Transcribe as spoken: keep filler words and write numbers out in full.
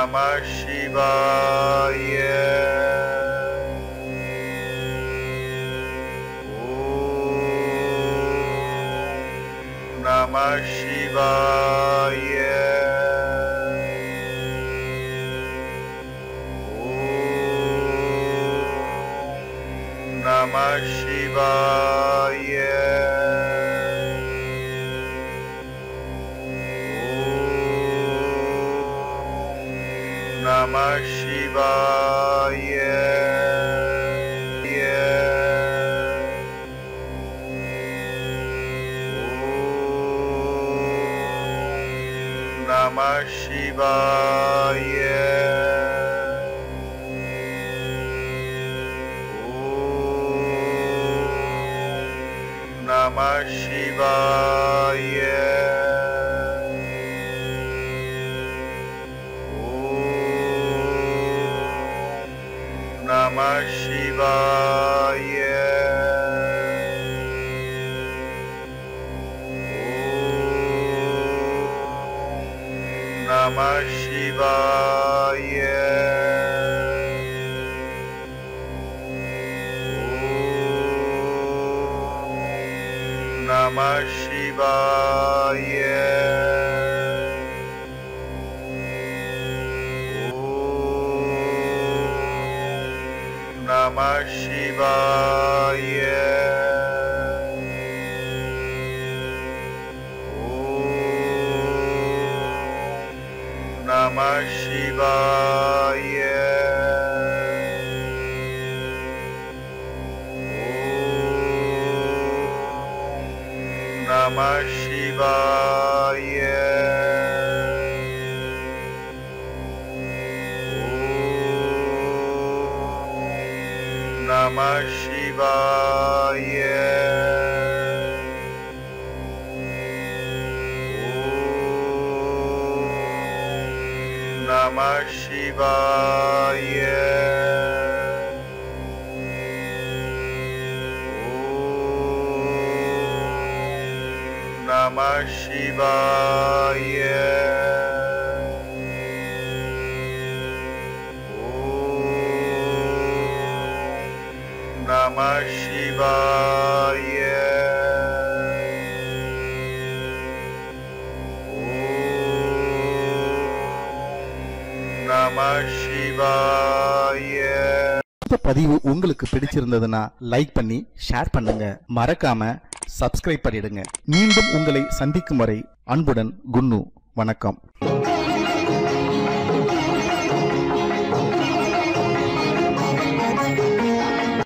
Namah Shivaya. Om Namah Shivaya. Om Namah Shivaya. Namah Shivaya. Om Namah Shivaya. Om Namah Shivaya. Namah Shivaya. Om Namah Shivaya. Om Namah Shivaya. Namah Shivaya. Om Namah Shivaya. Om Namah Shivaya. Namah Shivaya. Om Namah Shivaya. Om Namah Shivaya. Namah Shivaya. Om Namah Shivaya. இந்த பதிவு உங்களுக்கு பிடிச்சிருந்ததுன்னா like பண்ணி share பண்ணுங்க. மறக்காம subscribe பண்ணிடுங்க. மீண்டும் உங்களை சந்திக்கும் வரை அன்புடன் குன்னு. வணக்கம்.